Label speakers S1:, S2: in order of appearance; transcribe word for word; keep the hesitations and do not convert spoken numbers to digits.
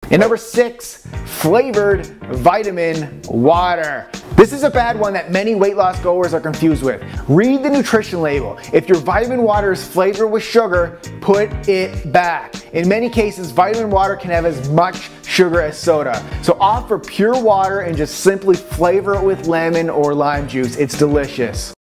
S1: And number six, flavored vitamin water. This is a bad one that many weight loss goers are confused with. Read the nutrition label. If your vitamin water is flavored with sugar, put it back. In many cases, vitamin water can have as much sugar as soda. So opt for pure water and just simply flavor it with lemon or lime juice. It's delicious.